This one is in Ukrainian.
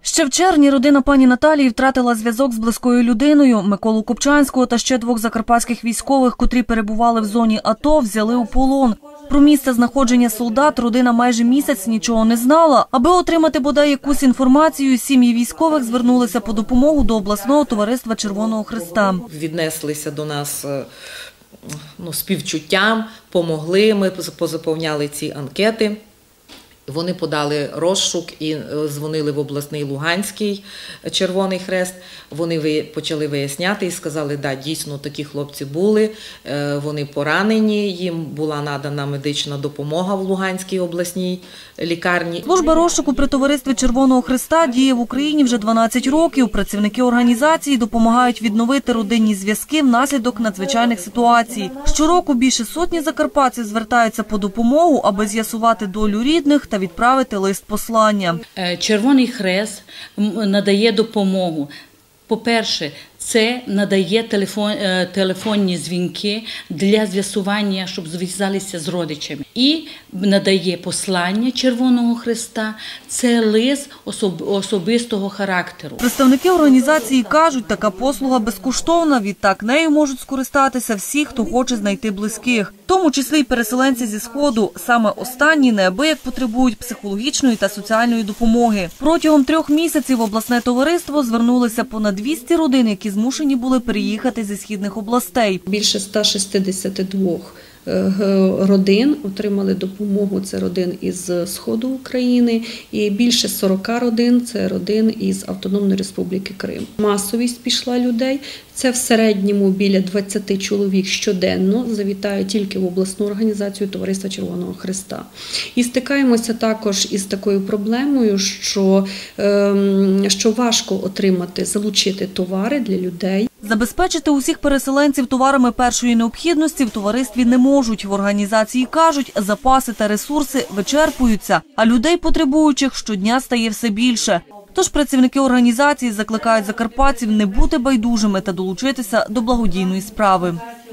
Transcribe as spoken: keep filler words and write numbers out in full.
Ще в червні родина пані Наталії втратила зв'язок з близькою людиною. Миколу Купчанського та ще двох закарпатських військових, котрі перебували в зоні АТО, взяли у полон. Про місце знаходження солдат родина майже місяць нічого не знала. Аби отримати бодай якусь інформацію, сім'ї військових звернулися по допомогу до обласного товариства Червоного Хреста. Віднеслися до нас ну, співчуттям, помогли, ми позаповняли ці анкети. Вони подали розшук і дзвонили в обласний Луганський Червоний Хрест. Вони почали виясняти і сказали, да, дійсно такі хлопці були, вони поранені, їм була надана медична допомога в Луганській обласній лікарні. Служба розшуку при товаристві Червоного Хреста діє в Україні вже дванадцять років. Працівники організації допомагають відновити родинні зв'язки внаслідок надзвичайних ситуацій. Щороку більше сотні закарпатців звертаються по допомогу, аби з'ясувати долю рідних та відправити лист послання. Червоний Хрест надає допомогу. По-перше, це надає телефон, телефонні дзвінки для з'ясування, щоб зв'язалися з родичами. І надає послання Червоного Хреста, це лист особ, особистого характеру. Представники організації кажуть, така послуга безкоштовна, відтак нею можуть скористатися всі, хто хоче знайти близьких. В тому числі й переселенці зі Сходу. Саме останні неабияк потребують психологічної та соціальної допомоги. Протягом трьох місяців в обласне товариство звернулися понад двісті родин, які змушені були переїхати зі східних областей. Більше ста шістдесяти двох родин отримали допомогу, це родин із Сходу України, і більше сорока родин – це родин із Автономної Республіки Крим. Масовість пішла людей, це в середньому біля двадцяти чоловік щоденно завітають тільки в обласну організацію Товариства Червоного Хреста. І стикаємося також із такою проблемою, що, що важко отримати, залучити товари для людей. Забезпечити усіх переселенців товарами першої необхідності в товаристві не можуть. В організації кажуть, запаси та ресурси вичерпуються, а людей потребуючих щодня стає все більше. Тож працівники організації закликають закарпатців не бути байдужими та долучитися до благодійної справи.